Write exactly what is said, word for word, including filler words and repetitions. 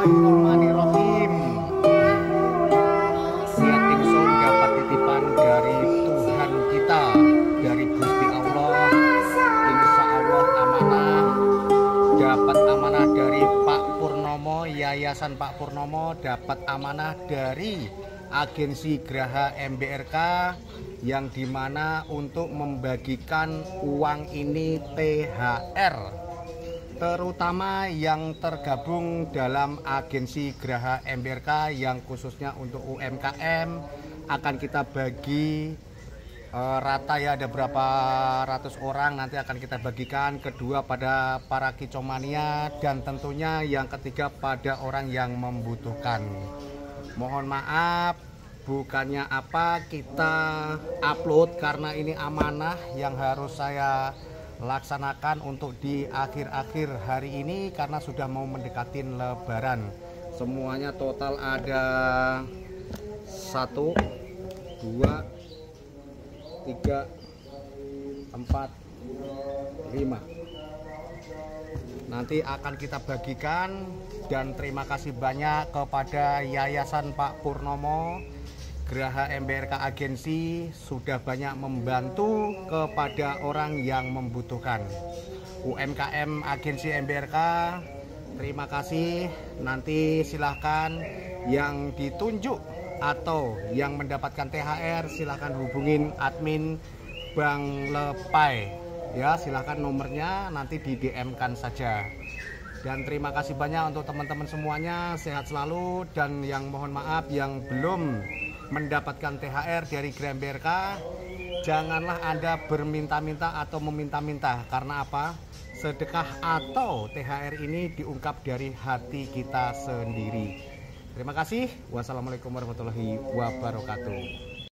Bismillahirrahmanirrahim. Niat ingsun dapat titipan dari Tuhan kita, dari Gusti Allah. Insya Allah amanah, dapat amanah dari Pak Purnomo, Yayasan Pak Purnomo, dapat amanah dari Agensi Graha M B R K, yang dimana untuk membagikan uang ini T H R, terutama yang tergabung dalam Agensi Graha M B R K yang khususnya untuk U M K M. Akan kita bagi e, rata ya, ada berapa ratus orang nanti akan kita bagikan. Kedua pada para kicomania, dan tentunya yang ketiga pada orang yang membutuhkan. Mohon maaf, bukannya apa kita upload karena ini amanah yang harus saya laksanakan untuk di akhir-akhir hari ini karena sudah mau mendekatin Lebaran. Semuanya total ada satu, dua, tiga, empat, lima. Nanti akan kita bagikan, dan terima kasih banyak kepada Yayasan Pak Purnomo, Graha M B R K Agensi sudah banyak membantu kepada orang yang membutuhkan. U M K M Agensi M B R K, terima kasih. Nanti silahkan yang ditunjuk atau yang mendapatkan T H R silahkan hubungin admin Bang Lepai. Ya, silahkan nomornya nanti di D M kan saja. Dan terima kasih banyak untuk teman-teman semuanya, sehat selalu. Dan yang mohon maaf yang belum mendapatkan T H R dari Graha M B R K, janganlah Anda berminta-minta atau meminta-minta. Karena apa? Sedekah atau T H R ini diungkap dari hati kita sendiri. Terima kasih. Wassalamualaikum warahmatullahi wabarakatuh.